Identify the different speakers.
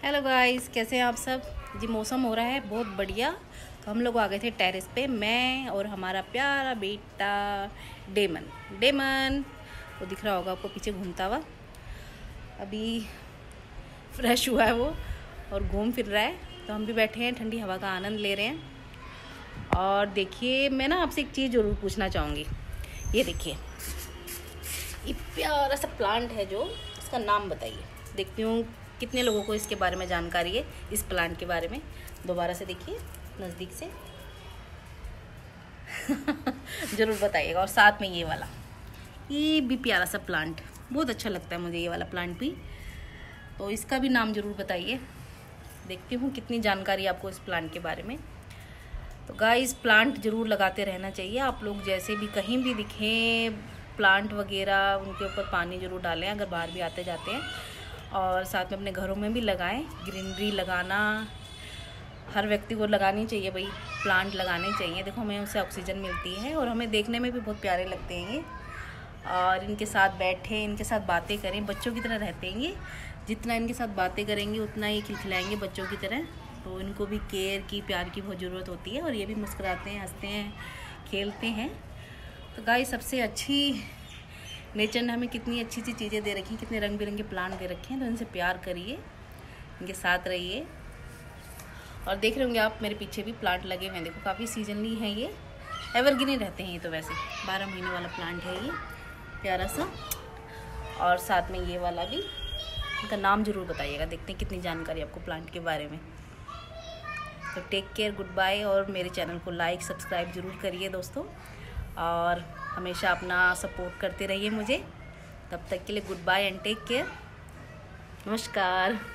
Speaker 1: Hello guys, कैसे हैं आप सब जी। मौसम हो रहा है बहुत बढ़िया। तो हम लोग आ गए थे टेरेस पे, मैं और हमारा प्यारा बेटा डेमन। डेमन वो दिख रहा होगा आपको पीछे घूमता हुआ। अभी फ्रेश हुआ है वो और घूम फिर रहा है। तो हम भी बैठे हैं, ठंडी हवा का आनंद ले रहे हैं। और देखिए, मैं ना आपसे एक चीज़ ज़रूर पूछना चाहूँगी। ये देखिए, ये प्यारा सा प्लांट है जो, इसका नाम बताइए। देखती हूँ कितने लोगों को इसके बारे में जानकारी है, इस प्लांट के बारे में। दोबारा से देखिए नज़दीक से ज़रूर बताइएगा। और साथ में ये भी प्यारा सा प्लांट, बहुत अच्छा लगता है मुझे ये वाला प्लांट भी। तो इसका भी नाम ज़रूर बताइए। देखती हूँ कितनी जानकारी आपको इस प्लांट के बारे में। तो गाइस, प्लांट ज़रूर लगाते रहना चाहिए। आप लोग जैसे भी कहीं भी दिखें प्लांट वगैरह, उनके ऊपर पानी ज़रूर डालें अगर बाहर भी आते जाते हैं। और साथ में अपने घरों में भी लगाएं। ग्रीनरी लगाना हर व्यक्ति को लगानी चाहिए भाई, प्लांट लगाने चाहिए। देखो, हमें उससे ऑक्सीजन मिलती है और हमें देखने में भी बहुत प्यारे लगते हैं ये। और इनके साथ बैठें, इनके साथ बातें करें, बच्चों की तरह रहते हैं ये। जितना इनके साथ बातें करेंगे उतना ये खिलखिलाएंगे बच्चों की तरह। तो इनको भी केयर की, प्यार की बहुत ज़रूरत होती है। और ये भी मुस्कुराते हैं, हंसते हैं, खेलते हैं। तो गाइस, सबसे अच्छी नेचर ने हमें कितनी अच्छी अच्छी चीज़ें दे रखी हैं, कितने रंग बिरंगे प्लांट दे रखे हैं। तो इनसे प्यार करिए, इनके साथ रहिए। और देख रहे होंगे आप, मेरे पीछे भी प्लांट लगे हुए हैं। देखो, काफ़ी सीजनली हैं ये, एवरग्रीन रहते हैं ये। तो वैसे 12 महीने वाला प्लांट है ये, प्यारा सा। और साथ में ये वाला भी, इनका नाम ज़रूर बताइएगा। देखते हैं कितनी जानकारी आपको प्लांट के बारे में। तो टेक केयर, गुड बाय। और मेरे चैनल को लाइक सब्सक्राइब ज़रूर करिए दोस्तों। और हमेशा अपना सपोर्ट करते रहिए मुझे। तब तक के लिए goodbye and take care. नमस्कार।